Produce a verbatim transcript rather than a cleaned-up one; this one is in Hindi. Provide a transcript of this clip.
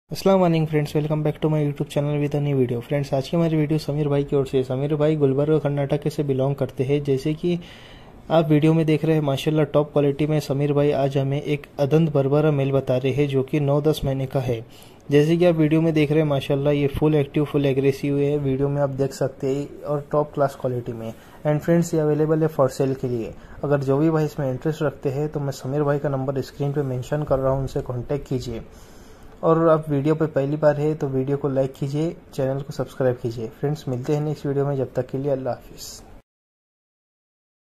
अस्सलाम वालेकुम friends, welcome back to my YouTube channel with a new video. Friends, आज की हमारी वीडियो समीर भाई की ओर से। समीर भाई गुलबर्गा कर्नाटक से बिलोंग करते हैं। जैसे कि आप वीडियो में देख रहे हैं, माशाल्लाह टॉप क्वालिटी में समीर भाई आज हमें एक अदंत बर्बरा मेल बता रहे हैं जो कि नौ दस महीने का है। जैसे कि आप वीडियो में देख रहे हैं, माशाल्लाह ये फुल एक्टिव फुल एग्रेसिव है। वीडियो में आप देख सकते हैं और टॉप क्लास क्वालिटी में। एंड फ्रेंड्स, ये अवेलेबल है फॉर सेल के लिए। अगर जो भी भाई इसमें इंटरेस्ट रखते हैं तो मैं समीर भाई का नंबर स्क्रीन पे मेंशन कर रहा हूँ, उनसे कॉन्टैक्ट कीजिए। और आप वीडियो पे पहली बार है तो वीडियो को लाइक कीजिए, चैनल को सब्सक्राइब कीजिए। फ्रेंड्स, मिलते हैं नेक्स्ट वीडियो में। जब तक के लिए अल्लाह हाफिज़।